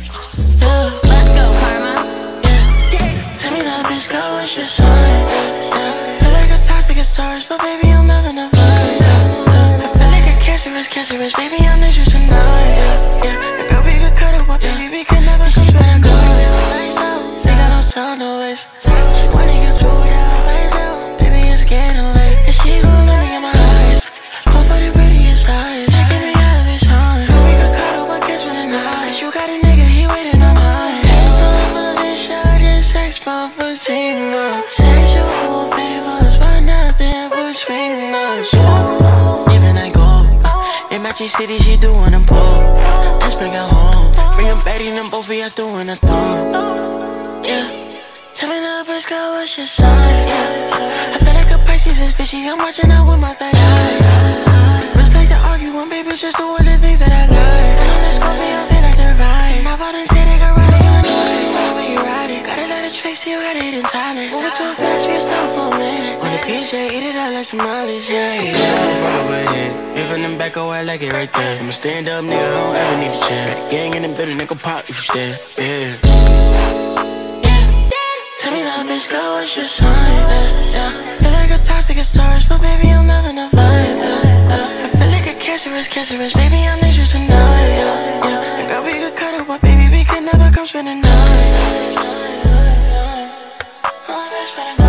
Yeah. Let's go, Karma. Yeah. Tell me that bitch, girl, what's your sign? Yeah. Feel like a toxic stars, but baby, I'm loving the vibe. Yeah. I feel like a cancerous, baby, I'm the juice tonight. Yeah. And girl, we could cuddle, but baby, we could never sleep better go. Lights out, we got no time to waste. She wanna get flued out right now, baby, it's getting late. And she gon' let me in my eyes, fall for the prettiest eyes. She give me half his time, girl, we could cuddle, but kiss for the night. Cause you got a nigga, he waiting on mine. Hey, from a bitch, shot and sex from Fatima. Sexual favors, but nothing between us. Even I go, in Matchy City, she doing them pull. Let's bring her home, bring them back in them both of us doing a thumb. Yeah. Tell me the bitch, girl, what's your sign? Yeah. I feel like a Pisces is fishy, I'm watching out with my third eye. Bitch like to argue when baby just do all the things that I like. I know the Scorpios, they like to ride. Now I done say they got riding, I know that whenever you ride it. Got a lot of tricks, you got it in silence. Moving too fast, we stop for a minute. On the PJ, eat it out like some mileage, yeah. Fuck up with it. If in the back, oh, I like it right there. I'm a stand up nigga, I don't ever need a chair. Got a gang in the building, nigga pop if you stand, yeah. Tell me that bitch, girl, what's your sign? Yeah. Feel like a toxic stars, but baby, I'm loving the vibe. I feel like a cancerous, baby, I'm the juice tonight. Yeah. And girl, we could cuddle, but baby, we could never come spend the night.